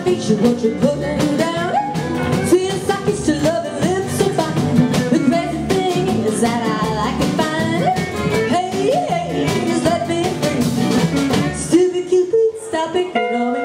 feature, won't you put them down? Sweet as sockets to love and lips so fine. The crazy thing is that I like it fine. Hey, hey, just let me free. Stupid Cupid, stop picking on me.